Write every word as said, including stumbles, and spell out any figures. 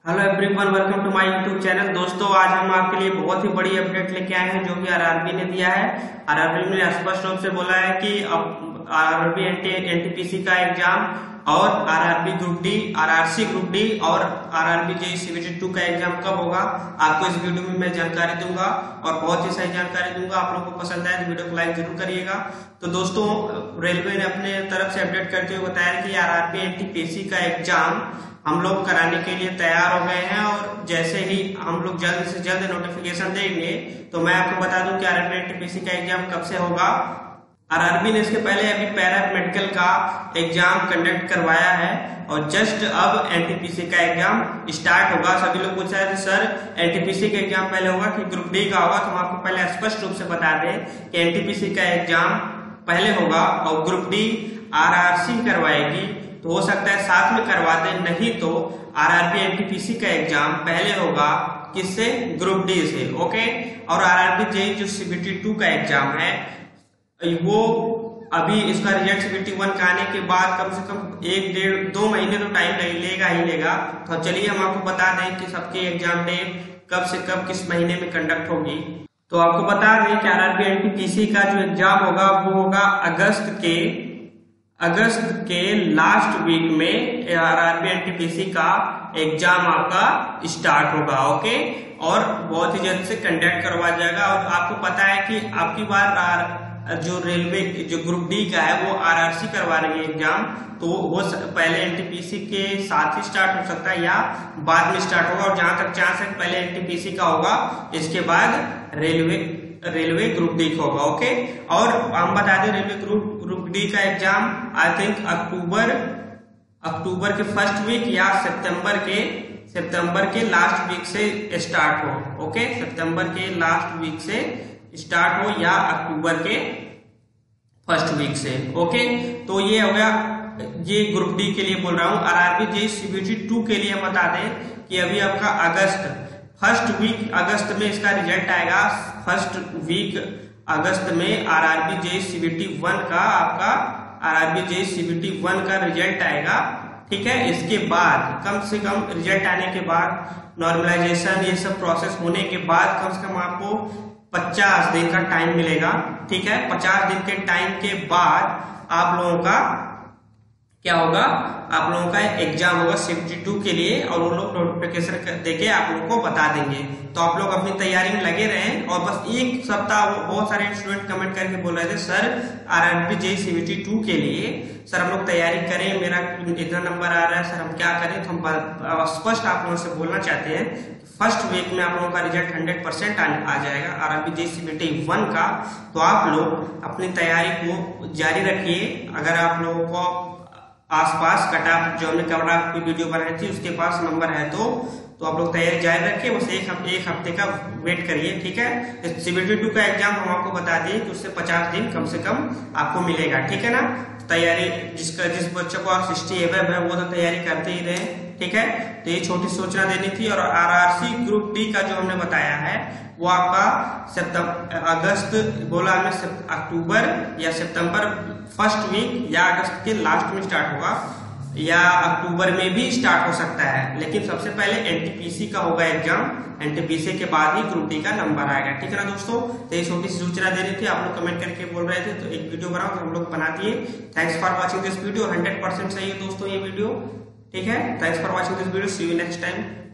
Hello everyone, welcome to my YouTube channel. दोस्तों, आज हम आपके लिए बहुत ही बड़ी अपडेट लेके आए हैं जो कि आरआरबी ने दिया है। आरआरबी ने स्पष्ट रूप से बोला है कि अब आरआरबी एनटीपीसी का एग्जाम और RRB group D, RRC group D और आरआरबी जेईई सीबीटी टू का एग्जाम कब होगा, आपको इस वीडियो में मैं जानकारी दूंगा और बहुत ही सही जानकारी दूंगा। आप लोगों को पसंद आए तो वीडियो को लाइक जरूर करिएगा। तो दोस्तों, रेलवे ने अपने तरफ से अपडेट करते हुए बताया कि आरआरबी एनटीपीसी का एग्जाम हम लोग कराने के लिए तैयार हो गए हैं और जैसे ही हम लोग जल्द से जल्द नोटिफिकेशन देंगे तो मैं आपको बता दूं कि आरआरबी एनटीपीसी का एग्जाम कब से होगा। आरआरबी ने इसके पहले अभी पैरा मेडिकल का एग्जाम कंडक्ट करवाया है और जस्ट अब एनटीपीसी का एग्जाम स्टार्ट होगा। सभी लोग पूछ रहे थे सर एनटीपीसी का एग्जाम पहले होगा कि ग्रुप डी का होगा, तो हम आपको पहले स्पष्ट रूप से बता दें कि एनटीपीसी का एग्जाम पहले होगा और ग्रुप डी आरआरसी करवाएगी। तो हो सकता है साथ में करवा दें, नहीं तो आरआरबी एनटीपीसी का एग्जाम पहले होगा किससे, ग्रुप डी से। ओके, और आरआरबी जेईई जो सीबीटी टू का एग्जाम है वो अभी इसका रिजल्ट सीबीटी वन का आने के बाद कम से कम एक डेढ़ दो महीने तो टाइम लेगा ही लेगा। तो चलिए हम आपको बता दें कि सबकी एग्जाम डेट कब से कब किस महीने में कंडक्ट होगी। तो आपको बता दें कि आरआरबी एनटीपीसी का जो एग्जाम होगा वो होगा अगस्त के अगस्त के लास्ट वीक में आरआरबी एनटीपीसी का एग्जाम आपका स्टार्ट होगा। ओके, और बहुत ही जल्द से कंडक्ट करवा जाएगा। और आपको पता है कि आपकी बार जो रेलवे जो ग्रुप डी का है वो आरआरसी करवा रही है एग्जाम, तो वो पहले एनटीपीसी के साथ ही स्टार्ट हो सकता है या बाद में स्टार्ट होगा। और जहां तक चांस है पहले एनटीपीसी का होगा, इसके बाद रेलवे रेलवे ग्रुप डी का होगा। ओके, और हम बता दें रेलवे ग्रुप ग्रुप डी का एग्जाम आई थिंक अक्टूबर अक्टूबर के फर्स्ट वीक या सितंबर के सितंबर के लास्ट वीक से स्टार्ट हो। ओके, सितंबर के लास्ट वीक से स्टार्ट हो या अक्टूबर के फर्स्ट वीक से। ओके, तो ये हो गया, ये ग्रुप डी के लिए बोल रहा हूं। आरआरबी जेईई सीबीटी टू के लिए बता दें कि अभी आपका अगस्त फर्स्ट वीक अगस्त में इसका रिजल्ट आएगा। फर्स्ट वीक अगस्त में आरआरबी जेईई सीबीटी वन का आपका आरआरबी जेईई सीबीटी वन का रिजल्ट आएगा। ठीक है, इसके बाद कम से कम रिजल्ट आने के बाद नॉर्मलाइजेशन ये सब प्रोसेस होने के बाद कम से कम आपको पचास दिन का टाइम मिलेगा। ठीक है, पचास दिन के टाइम के बाद आप लोगों का क्या होगा, आप लोगों का एग्जाम होगा सीबीटी टू के लिए और वो लोग नोटिफिकेशन देके आप लोगों को बता देंगे। तो आप लोग अपनी तैयारी में लगे रहें। और बस एक सप्ताह, बहुत सारे स्टूडेंट कमेंट करके बोल रहे थे sir RRB JE CBT two के लिए सर हम लोग तैयारी करें, मेरा इतना नंबर आ रहा है सर, हम क्या करें। तो हम स्पष्ट आप लोगों से बोलना चाहते हैं फर्स्ट वीक में आप लोगों का रिजल्ट हंड्रेड परसेंट आ जाएगा आरआरबी जेईई सीबीटी वन का। तो आप लोग अपनी तैयारी को जारी रखिए। अगर आप लोगों को आसपास कटाप जो हमने कवड़ा की वीडियो बनाई थी उसके पास नंबर है तो तो आप लोग तैयारी जारी रखिए। बस एक हफ्ते एक हफ्ते का वेट करिए। ठीक है, सीबीटी टू का एग्जाम हम आपको बता दिए कि उससे पचास दिन कम से कम आपको मिलेगा। ठीक है ना, तैयारी जिसका जिस बच्चे को सिक्सटी एबव है वो तो तैयारी करते ही रहे। ठीक है, तो ये छोटी सूचना देनी थी। और आरआरसी ग्रुप डी का जो हमने बताया है वो आपका सितंबर अगस्त बोला हमने अक्टूबर या सितंबर फर्स्ट वीक या अगस्त के लास्ट में स्टार्ट होगा या अक्टूबर में भी स्टार्ट हो सकता है, लेकिन सबसे पहले एनटीपीसी का होगा एग्जाम। एनटीपीसी के बाद ही ग्रुप डी का नंबर आएगा। ठीक है ना दोस्तों, तो ये छोटी सी सूचना देनी थी। आप लोग कमेंट करके बोल रहे थे तो एक वीडियो बनाओ, तो हम लोग बना दिए। Thanks for watching this video. Hundred percent सही है दोस्तों ये वीडियो। ठीक है, thanks for watching this video. See you next time.